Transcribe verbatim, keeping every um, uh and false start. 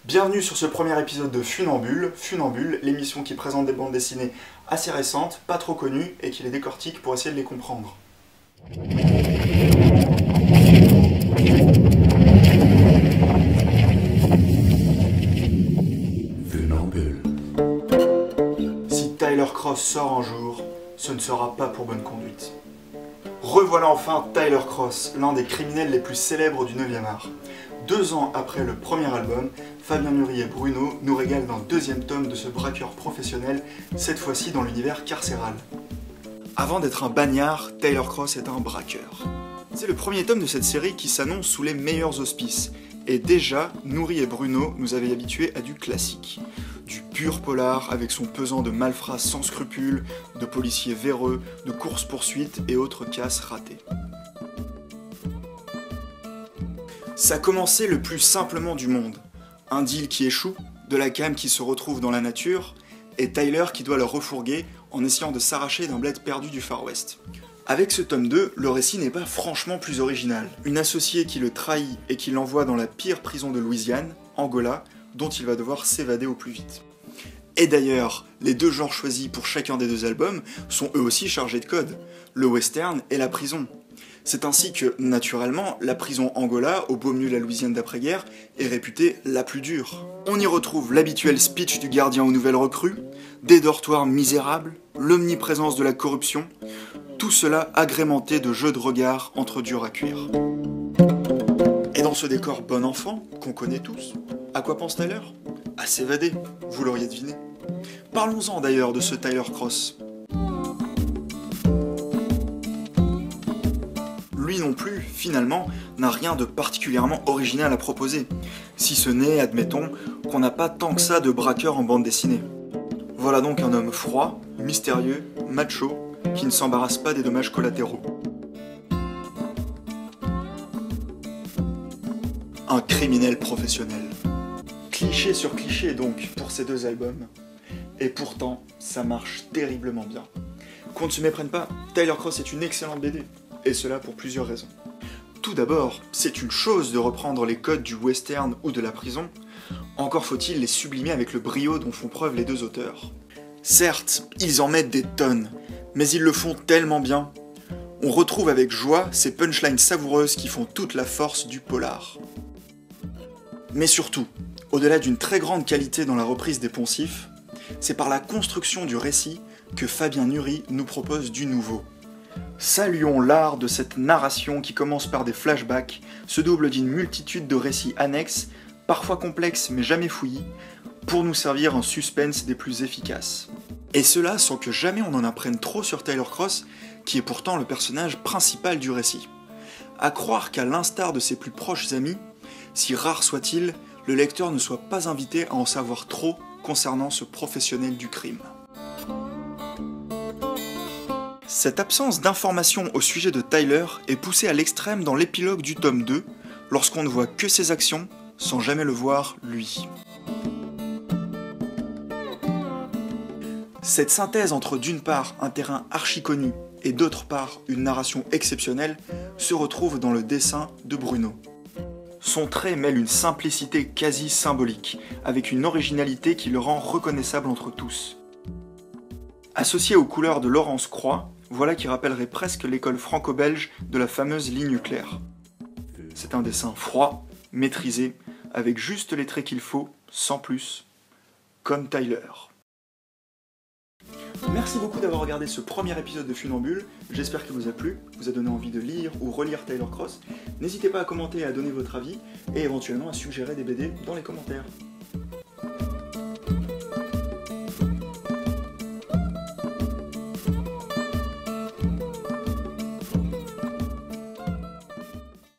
Bienvenue sur ce premier épisode de Funambule, Funambule, l'émission qui présente des bandes dessinées assez récentes, pas trop connues, et qui les décortique pour essayer de les comprendre. Funambule. Si Tyler Cross sort un jour, ce ne sera pas pour bonne conduite. Revoilà enfin Tyler Cross, l'un des criminels les plus célèbres du neuvième art. Deux ans après le premier album, Fabien Nury et Bruno nous régalent d'un deuxième tome de ce braqueur professionnel, cette fois-ci dans l'univers carcéral. Avant d'être un bagnard, Tyler Cross est un braqueur. C'est le premier tome de cette série qui s'annonce sous les meilleurs auspices, et déjà, Nury et Bruno nous avaient habitués à du classique. Du pur polar avec son pesant de malfrats sans scrupules, de policiers véreux, de courses-poursuites et autres casses ratées. Ça commençait le plus simplement du monde. Un deal qui échoue, de la cam qui se retrouve dans la nature, et Tyler qui doit le refourguer en essayant de s'arracher d'un bled perdu du Far West. Avec ce tome deux, le récit n'est pas franchement plus original. Une associée qui le trahit et qui l'envoie dans la pire prison de Louisiane, Angola, dont il va devoir s'évader au plus vite. Et d'ailleurs, les deux genres choisis pour chacun des deux albums sont eux aussi chargés de code, le western et la prison. C'est ainsi que, naturellement, la prison Angola, au beau milieu de la Louisiane d'après-guerre, est réputée la plus dure. On y retrouve l'habituel speech du gardien aux nouvelles recrues, des dortoirs misérables, l'omniprésence de la corruption, tout cela agrémenté de jeux de regard entre durs à cuire. Et dans ce décor bon enfant, qu'on connaît tous, à quoi pense Tyler ? À s'évader, vous l'auriez deviné. Parlons-en d'ailleurs de ce Tyler Cross. Lui non plus, finalement, n'a rien de particulièrement original à proposer, si ce n'est, admettons, qu'on n'a pas tant que ça de braqueurs en bande dessinée. Voilà donc un homme froid, mystérieux, macho, qui ne s'embarrasse pas des dommages collatéraux. Un criminel professionnel. Cliché sur cliché donc pour ces deux albums, et pourtant ça marche terriblement bien. Qu'on ne se méprenne pas, Tyler Cross est une excellente B D, et cela pour plusieurs raisons. Tout d'abord, c'est une chose de reprendre les codes du western ou de la prison, encore faut-il les sublimer avec le brio dont font preuve les deux auteurs. Certes, ils en mettent des tonnes, mais ils le font tellement bien. On retrouve avec joie ces punchlines savoureuses qui font toute la force du polar. Mais surtout, au-delà d'une très grande qualité dans la reprise des poncifs, c'est par la construction du récit que Fabien Nury nous propose du nouveau. Saluons l'art de cette narration qui commence par des flashbacks, se double d'une multitude de récits annexes, parfois complexes mais jamais fouillis, pour nous servir un suspense des plus efficaces. Et cela sans que jamais on en apprenne trop sur Tyler Cross, qui est pourtant le personnage principal du récit. À croire qu'à l'instar de ses plus proches amis, si rare soit-il, le lecteur ne soit pas invité à en savoir trop concernant ce professionnel du crime. Cette absence d'informations au sujet de Tyler est poussée à l'extrême dans l'épilogue du tome deux, lorsqu'on ne voit que ses actions, sans jamais le voir lui. Cette synthèse entre d'une part un terrain archi connu et d'autre part une narration exceptionnelle se retrouve dans le dessin de Bruno. Son trait mêle une simplicité quasi symbolique, avec une originalité qui le rend reconnaissable entre tous. Associé aux couleurs de Laurence Croix, voilà qui rappellerait presque l'école franco-belge de la fameuse ligne claire. C'est un dessin froid, maîtrisé, avec juste les traits qu'il faut, sans plus, comme Tyler. Merci beaucoup d'avoir regardé ce premier épisode de Funambule, j'espère qu'il vous a plu, vous a donné envie de lire ou relire Tyler Cross. N'hésitez pas à commenter et à donner votre avis, et éventuellement à suggérer des B D dans les commentaires.